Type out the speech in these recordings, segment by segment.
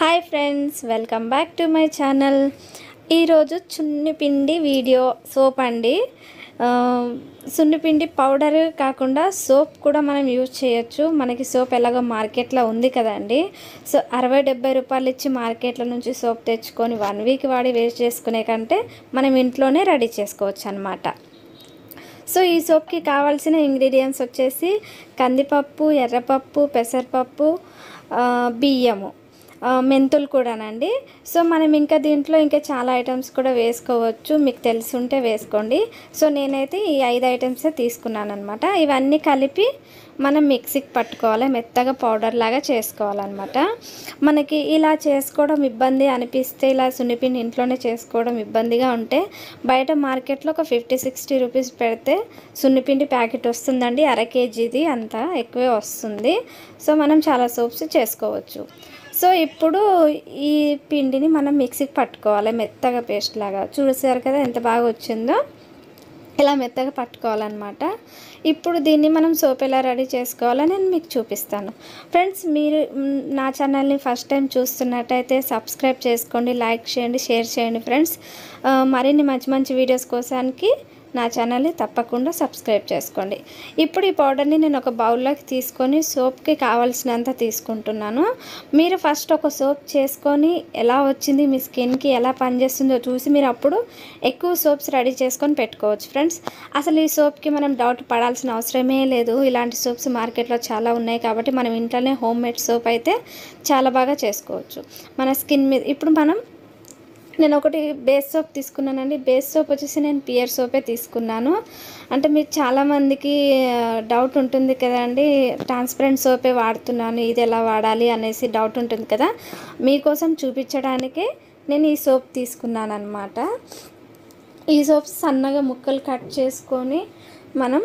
Hi friends, welcome back to my channel. ఈరోజు సున్నిపిండి video soap అండి. సున్నిపిండి పౌడర్ కాకుండా సోప్ కూడా మనం యూజ్ చేయొచ్చు. మనకి సోప్ ఎలాగో మార్కెట్లో ఉంది కదండి. సో 60-70 రూపాయలు ఇచ్చి మార్కెట్లో నుంచి సోప్ తెచ్చుకొని 1 వీక్ వాడి వేస్ట్ చేసుకునే కంటే మనం ఇంట్లోనే రెడీ చేసుకోవచ్చు అన్నమాట. సో ఈ సోప్కి కావాల్సిన ఇంగ్రీడియంట్స్ వచ్చేసి కందిపప్పు, ఎర్రపప్పు, పెసరపప్పు, బియ్యము, మెంతులు కూడానండి. సో మనం ఇంకా దీంట్లో ఇంకా చాలా ఐటమ్స్ కూడా వేసుకోవచ్చు, మీకు తెలిసి ఉంటే వేసుకోండి. సో నేనైతే ఈ 5 ఐటమ్సే తీసుకున్నాను అనమాట. ఇవన్నీ కలిపి మనం మిక్సీకి పట్టుకోవాలి, మెత్తగా పౌడర్ లాగా చేసుకోవాలన్నమాట. మనకి ఇలా చేసుకోవడం ఇబ్బంది అనిపిస్తే, ఇలా సున్నిపిండి ఇంట్లోనే చేసుకోవడం ఇబ్బందిగా ఉంటే బయట మార్కెట్లో ఒక 50-60 రూపీస్ పెడితే సున్నిపిండి ప్యాకెట్ వస్తుందండి. అర కేజీది అంతా ఎక్కువే వస్తుంది. సో మనం చాలా సోప్స్ చేసుకోవచ్చు. సో ఇప్పుడు ఈ పిండిని మనం మిక్సీకి పట్టుకోవాలి, మెత్తగా పేస్ట్ లాగా. చూసారు కదా ఎంత బాగా వచ్చిందో. ఇలా మెత్తగా పట్టుకోవాలన్నమాట. ఇప్పుడు దీన్ని మనం సోప్ ఎలా రెడీ చేసుకోవాలో నేను మీకు చూపిస్తాను. ఫ్రెండ్స్, మీరు నా ఛానల్ని ఫస్ట్ టైం చూస్తున్నట్టయితే సబ్స్క్రైబ్ చేసుకోండి, లైక్ చేయండి, షేర్ చేయండి ఫ్రెండ్స్. మరిన్ని మంచి మంచి వీడియోస్ కోసానికి నా ఛానల్ని తప్పకుండా సబ్స్క్రైబ్ చేసుకోండి. ఇప్పుడు ఈ పౌడర్ని నేను ఒక బౌల్లోకి తీసుకొని సోప్కి కావాల్సినంత తీసుకుంటున్నాను. మీరు ఫస్ట్ ఒక సోప్ చేసుకొని ఎలా వచ్చింది, మీ స్కిన్కి ఎలా పనిచేస్తుందో చూసి మీరు అప్పుడు ఎక్కువ సోప్స్ రెడీ చేసుకొని పెట్టుకోవచ్చు ఫ్రెండ్స్. అసలు ఈ సోప్కి మనం డౌట్ పడాల్సిన అవసరమే లేదు. ఇలాంటి సోప్స్ మార్కెట్లో చాలా ఉన్నాయి కాబట్టి మనం ఇంట్లోనే హోమ్ మేడ్ సోప్ అయితే చాలా బాగా చేసుకోవచ్చు మన స్కిన్ మీద. ఇప్పుడు నేను ఒకటి బేస్ సోప్ తీసుకున్నానండి. బేస్ సోప్ వచ్చేసి నేను పియర్ సోపే తీసుకున్నాను. అంటే మీకు చాలామందికి డౌట్ ఉంటుంది కదండి, ట్రాన్స్పరెంట్ సోపే వాడుతున్నాను, ఇది ఎలా వాడాలి అనేసి డౌట్ ఉంటుంది కదా. మీకోసం చూపించడానికే నేను ఈ సోప్ తీసుకున్నాను అనమాట. ఈ సోప్ సన్నగా ముక్కలు కట్ చేసుకొని మనం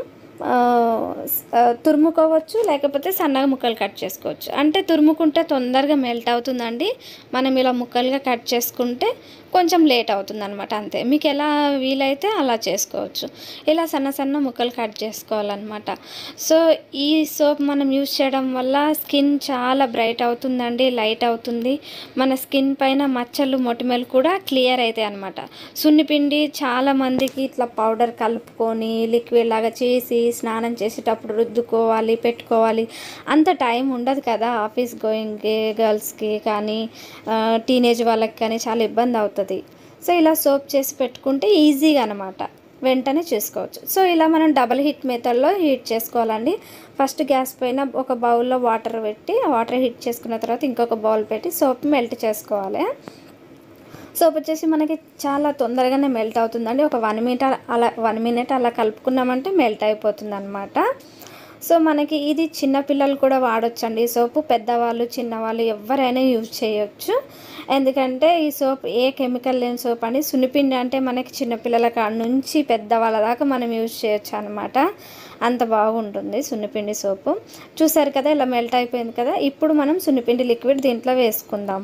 తురుముకోవచ్చు, లేకపోతే సన్నగా ముక్కలు కట్ చేసుకోవచ్చు. అంటే తురుముకుంటే తొందరగా మెల్ట్ అవుతుందండి. మనం ఇలా ముక్కలుగా కట్ చేసుకుంటే కొంచెం లేట్ అవుతుంది అనమాట. అంతే, మీకు ఎలా వీలైతే అలా చేసుకోవచ్చు. ఇలా సన్న సన్న ముక్కలు కట్ చేసుకోవాలన్నమాట. సో ఈ సోప్ మనం యూజ్ చేయడం వల్ల స్కిన్ చాలా బ్రైట్ అవుతుందండి, లైట్ అవుతుంది. మన స్కిన్ పైన మచ్చలు, మొటిమలు కూడా క్లియర్ అవుతాయి అనమాట. సున్నిపిండి చాలామందికి ఇట్లా పౌడర్ కలుపుకొని లిక్విడ్ లాగా చేసి స్నానం చేసేటప్పుడు రుద్దుకోవాలి, పెట్టుకోవాలి, అంత టైం ఉండదు కదా ఆఫీస్ గోయింగ్కి గర్ల్స్కి కానీ టీనేజ్ వాళ్ళకి కానీ చాలా ఇబ్బంది అవుతుంది. సో ఇలా సోప్ చేసి పెట్టుకుంటే ఈజీగా అనమాట, వెంటనే చేసుకోవచ్చు. సో ఇలా మనం డబల్ హీట్ మెథడ్లో హీట్ చేసుకోవాలండి. ఫస్ట్ గ్యాస్ పైన ఒక బౌల్లో వాటర్ పెట్టి, ఆ వాటర్ హీట్ చేసుకున్న తర్వాత ఇంకొక బౌల్ పెట్టి సోప్ మెల్ట్ చేసుకోవాలి. సోప్ వచ్చేసి మనకి చాలా తొందరగానే మెల్ట్ అవుతుందండి. ఒక 1 మినిట్ అలా కలుపుకున్నామంటే మెల్ట్ అయిపోతుంది అనమాట. సో మనకి ఇది చిన్నపిల్లలు కూడా వాడొచ్చండి. ఈ సోపు పెద్దవాళ్ళు, చిన్నవాళ్ళు ఎవరైనా యూజ్ చేయొచ్చు. ఎందుకంటే ఈ సోప్ ఏ కెమికల్ లేని సోప్ అండి. సున్నిపిండి అంటే మనకి చిన్నపిల్లల కాడ నుంచి పెద్దవాళ్ళ దాకా మనం యూజ్ చేయొచ్చు అనమాట. అంత బాగుంటుంది సున్నిపిండి సోపు. చూసారు కదా ఇలా మెల్ట్ అయిపోయింది కదా. ఇప్పుడు మనం సున్నిపిండి లిక్విడ్ దీంట్లో వేసుకుందాం.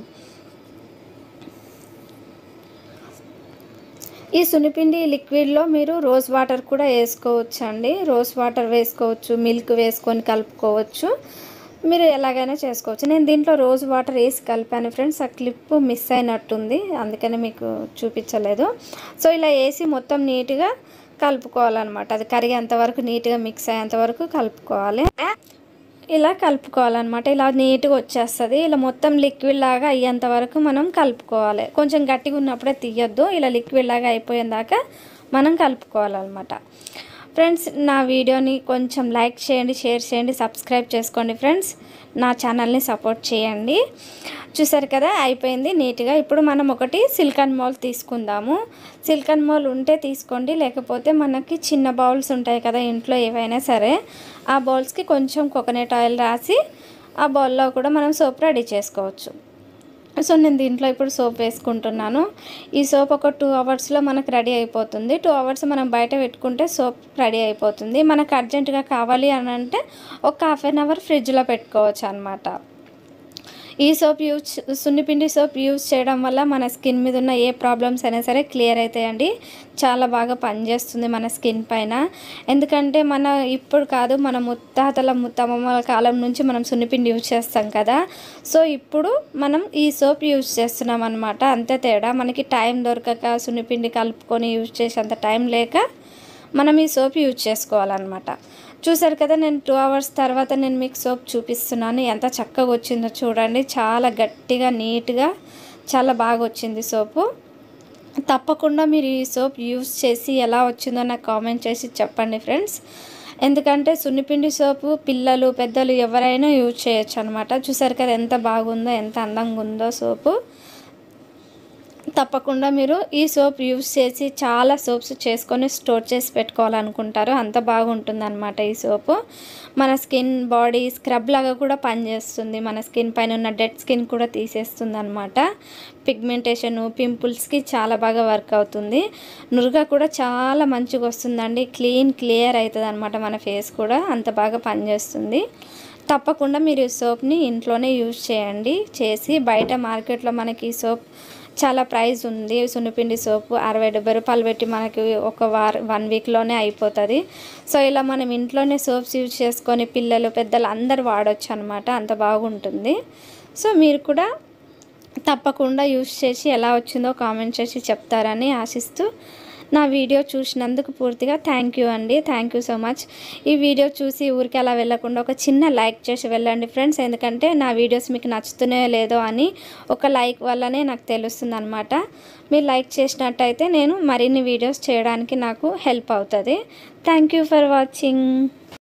ఈ సున్నిపిండి లిక్విడ్లో మీరు రోజ్ వాటర్ కూడా వేసుకోవచ్చు అండి. రోజ్ వాటర్ వేసుకోవచ్చు, మిల్క్ వేసుకొని కలుపుకోవచ్చు, మీరు ఎలాగైనా చేసుకోవచ్చు. నేను దీంట్లో రోజ్ వాటర్ వేసి కలిపాను ఫ్రెండ్స్. ఆ క్లిప్ మిస్ అయినట్టుంది, అందుకని మీకు చూపించలేదు. సో ఇలా వేసి మొత్తం నీట్గా కలుపుకోవాలన్నమాట. అది కరిగేంత వరకు, నీట్గా మిక్స్ అయ్యేంత వరకు కలుపుకోవాలి. ఇలా కలుపుకోవాలన్నమాట. ఇలా నీట్గా వచ్చేస్తుంది. ఇలా మొత్తం లిక్విడ్ లాగా అయ్యేంత వరకు మనం కలుపుకోవాలి. కొంచెం గట్టిగా ఉన్నప్పుడే తీయొద్దు. ఇలా లిక్విడ్ లాగా అయిపోయేదాకా మనం కలుపుకోవాలన్నమాట. ఫ్రెండ్స్, నా వీడియోని కొంచెం లైక్ చేయండి, షేర్ చేయండి, సబ్స్క్రైబ్ చేసుకోండి ఫ్రెండ్స్. నా ఛానల్ని సపోర్ట్ చేయండి. చూసారు కదా అయిపోయింది నీట్గా. ఇప్పుడు మనం ఒకటి సిలికాన్ మౌల్ తీసుకుందాము. సిలికాన్ మౌల్ ఉంటే తీసుకోండి, లేకపోతే మనకి చిన్న బౌల్స్ ఉంటాయి కదా ఇంట్లో ఏవైనా సరే, ఆ బౌల్స్కి కొంచెం కోకోనట్ ఆయిల్ రాసి ఆ బౌల్లో కూడా మనం సోప్ రెడీ చేసుకోవచ్చు. సో నేను దీంట్లో ఇప్పుడు సోప్ వేసుకుంటున్నాను. ఈ సోప్ ఒక 2 అవర్స్లో మనకు రెడీ అయిపోతుంది. 2 అవర్స్ మనం బయట పెట్టుకుంటే సోప్ రెడీ అయిపోతుంది. మనకు అర్జెంటుగా కావాలి అని అంటే ఒక 1/2 అవర్ ఫ్రిడ్జ్లో పెట్టుకోవచ్చు అనమాట. ఈ సోప్ సున్నిపిండి సోప్ యూజ్ చేయడం వల్ల మన స్కిన్ మీద ఉన్న ఏ ప్రాబ్లమ్స్ అయినా సరే క్లియర్ అవుతాయండి. చాలా బాగా పనిచేస్తుంది మన స్కిన్ పైన. ఎందుకంటే ఇప్పుడు కాదు, మన ముత్తాతల కాలం నుంచి మనం సున్నిపిండి యూజ్ చేస్తాం కదా. సో ఇప్పుడు మనం ఈ సోప్ యూజ్ చేస్తున్నాం అనమాట. అంతే తేడా. మనకి టైం దొరకక సున్నిపిండి కలుపుకొని యూజ్ చేసేంత టైం లేక మనం ఈ సోప్ యూజ్ చేసుకోవాలన్నమాట. చూసారు కదా, నేను 2 అవర్స్ తర్వాత నేను మీకు సోప్ చూపిస్తున్నాను. ఎంత చక్కగా వచ్చిందో చూడండి. చాలా గట్టిగా నీట్గా చాలా బాగా వచ్చింది సోపు. తప్పకుండా మీరు ఈ సోప్ యూజ్ చేసి ఎలా వచ్చిందో నాకు కామెంట్ చేసి చెప్పండి ఫ్రెండ్స్. ఎందుకంటే సున్నిపిండి సోపు పిల్లలు పెద్దలు ఎవరైనా యూజ్ చేయొచ్చు అనమాట. చూసారు కదా ఎంత బాగుందో, ఎంత అందంగా ఉందో సోపు. తప్పకుండా మీరు ఈ సోప్ యూజ్ చేసి చాలా సోప్స్ చేసుకొని స్టోర్ చేసి పెట్టుకోవాలనుకుంటారు. అంత బాగుంటుంది అనమాట ఈ సోపు. మన స్కిన్ బాడీ స్క్రబ్ లాగా కూడా పనిచేస్తుంది. మన స్కిన్ పైన ఉన్న డెడ్ స్కిన్ కూడా తీసేస్తుంది అనమాట. పిగ్మెంటేషను పింపుల్స్కి చాలా బాగా వర్క్ అవుతుంది. నురుగ కూడా చాలా మంచిగా వస్తుందండి. క్లియర్ అవుతుంది అనమాట. మన ఫేస్ కూడా అంత బాగా పనిచేస్తుంది. తప్పకుండా మీరు ఈ సోప్ని ఇంట్లోనే యూజ్ చేయండి. చేసి బయట మార్కెట్లో మనకి ఈ సోప్ చాలా ప్రైస్ ఉంది. సున్నిపిండి సోపు 60-70 రూపాయలు పెట్టి మనకి ఒక 1 వీక్లోనే అయిపోతుంది. సో ఇలా మనం ఇంట్లోనే సోప్స్ యూజ్ చేసుకొని పిల్లలు పెద్దలు అందరు వాడచ్చు అనమాట. అంత బాగుంటుంది. సో మీరు కూడా తప్పకుండా యూజ్ చేసి ఎలా వచ్చిందో కామెంట్ చేసి చెప్తారని ఆశిస్తూ నా వీడియో చూసినందుకు పూర్తిగా థ్యాంక్ యూ అండి. Thank you so much. ఈ వీడియో చూసి ఊరికి అలా వెళ్ళకుండా ఒక చిన్న లైక్ చేసి వెళ్ళండి ఫ్రెండ్స్. ఎందుకంటే నా వీడియోస్ మీకు నచ్చుతున్నాయో లేదో అని ఒక లైక్ వల్లనే నాకు తెలుస్తుంది అనమాట. మీరు లైక్ చేసినట్టయితే నేను మరిన్ని వీడియోస్ చేయడానికి నాకు హెల్ప్ అవుతుంది. Thank you for watching.